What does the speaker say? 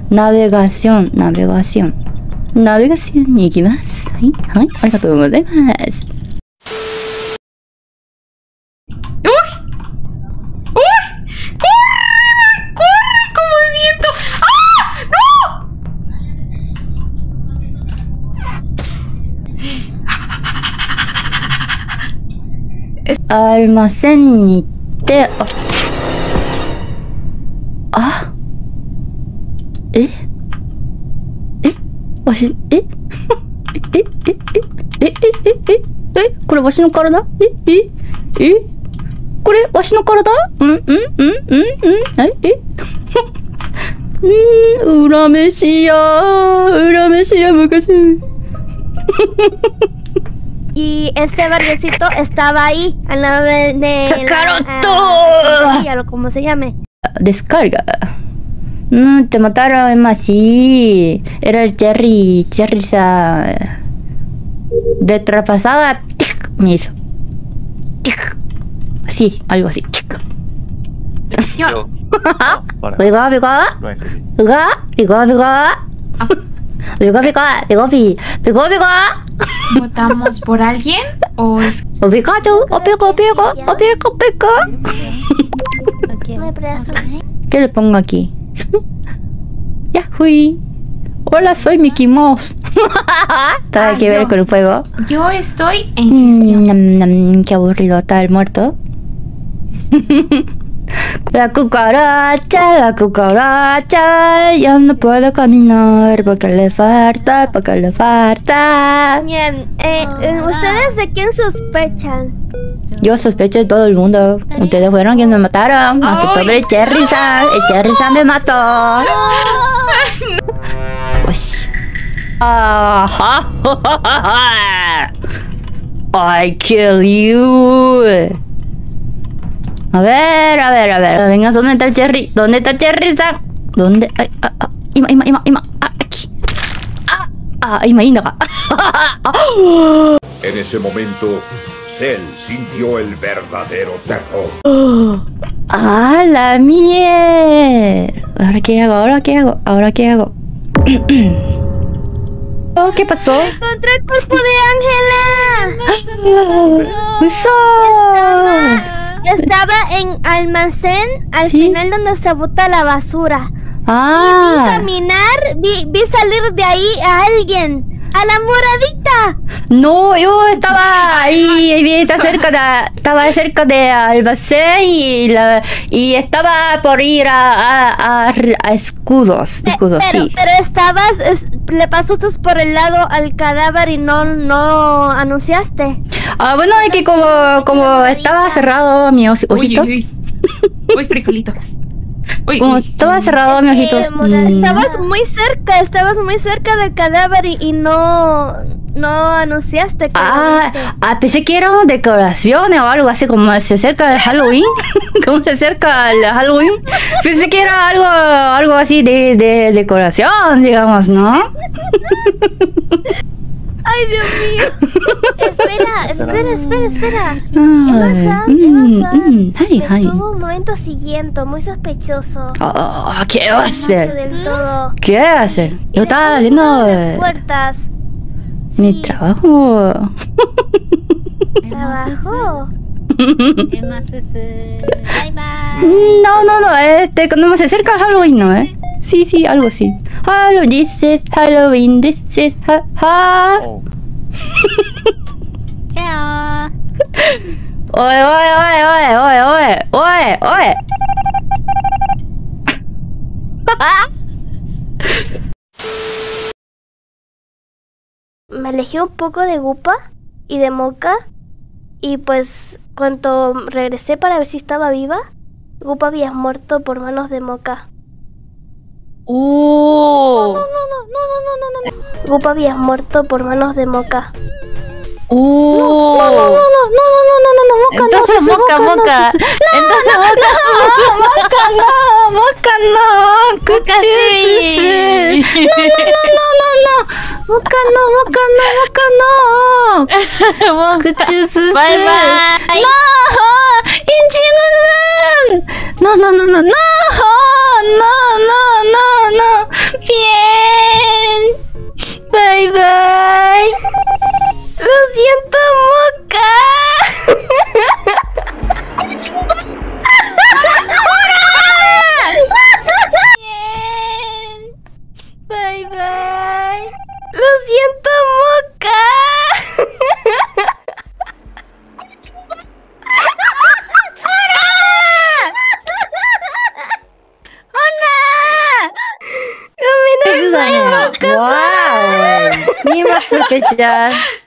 ナビゲーションに行きます。はい、はい、ありがとうございます。 ¡Uy! ¡Uy! ¡Corre! ¡Corre con movimiento! ¡Ah! ¡No! ありませんにってわしこれわしの体これわしの体裏飯屋昔 Y ese verdecito estaba ahí, al lado de ¡Cacaroto! O como se llame. Descarga. Te mataron, así. Era el Cherry de trapasada. Me hizo. Sí, algo así. Yo. ¿Votamos por alguien o es...? ¿Qué le pongo aquí? Ya fui. Hola, soy Mickey Mouse. ¿Todo que ver con el fuego? Yo estoy en gestión. Qué aburrido, está el muerto. La cucaracha ya no puede caminar porque le falta. Bien, ¿ustedes de quién sospechan? Yo sospecho de todo el mundo. Ustedes fueron quienes me mataron. Aunque pobre Cherry-san. El Cherry-san me mató. I kill you. A ver. Venga, ¿dónde está el Cherry? ¿Dónde está el Cherry-san? ¿Dónde? Ay, ima. Aquí. Ima. En ese momento, Cell sintió el verdadero terror. ¡Ah, la mierda! ¿Ahora qué hago? Oh, ¿qué pasó? ¡Encontré el cuerpo de Ángela! ¡Uso! Estaba en almacén, al ¿Sí? final donde se bota la basura. Ah. Y vi caminar, vi salir de ahí a alguien. ¡A la moradita! No, yo estaba ahí, estaba cerca de almacén y estaba por ir a escudos, Pero sí. le pasaste por el lado al cadáver y no anunciaste. Bueno, es que como estaba cerrado mis ojitos. Uy, frijolito. Como estaba cerrado mis ojitos. Estabas muy cerca del cadáver y no anunciaste. Pensé que eran decoraciones o algo así, como se acerca el Halloween. Como se acerca el Halloween. Pensé que era algo así de decoración, digamos, ¿no? ¡Ay, Dios mío! Espera. Estuvo un momento siguiente, muy sospechoso. ¿Qué va a hacer? Del todo. ¿Qué va a hacer? Yo estaba haciendo las puertas. mi trabajo. ¿Trabajo? No, cuando se acerca el Halloween, ¿no? Sí, algo así. This is Halloween, this is Oh. Chao. Oye. Me alejé un poco de Gupa y de Moka. Y pues cuando regresé para ver si estaba viva, Gupa había muerto por manos de Moka. No. Gupa había muerto por manos de Moka. No, entonces Moka. Moka no. Kuchusu. Bye bye. No. ¡Wow! Ni iba a sospechar.